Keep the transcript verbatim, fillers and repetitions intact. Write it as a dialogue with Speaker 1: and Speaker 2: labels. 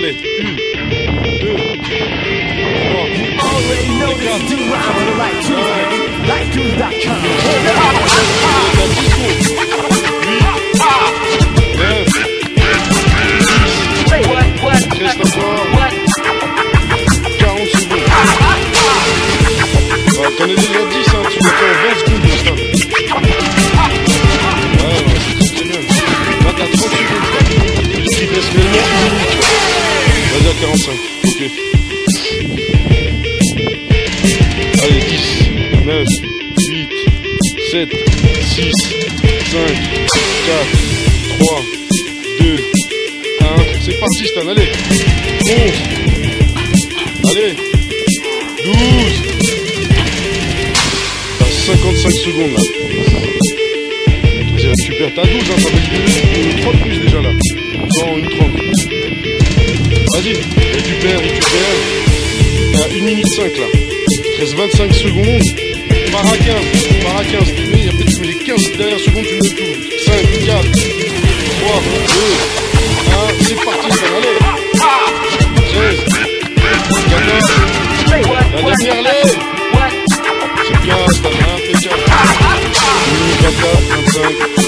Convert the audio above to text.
Speaker 1: allez. Une, deux, trois, quatre, reste encore quarante secondes. Ouais, t'en es déjà dix, hein, tu l'as fait en vingt secondes le stade. Ouais, ouais, c'est très bien. Là, t'as trente secondes. Il te reste réellement une minute. Vas-y à quarante-cinq, ok. Allez, dix, neuf, huit, sept, six, cinq, quatre, trois, deux, un. C'est parti Stan, allez. onze. Allez. douze. T'as cinquante-cinq secondes là. Vas-y, récupère. T'as douze, hein, ça fait une fois de plus déjà là. Non, une trente. Vas-y, récupère, récupère. T'as une minute cinq là. Il te reste vingt-cinq secondes. Par à quinze. Par à quinze. Tu mets, après tu mets les quinze dernières secondes, tu mets tout. cinq, quatre, trois, deux, un. C'est parti, Stan, allez. treize, quatorze. La dernière lève. C'est bien, Stan, impeccable. vingt-quatre, vingt-cinq.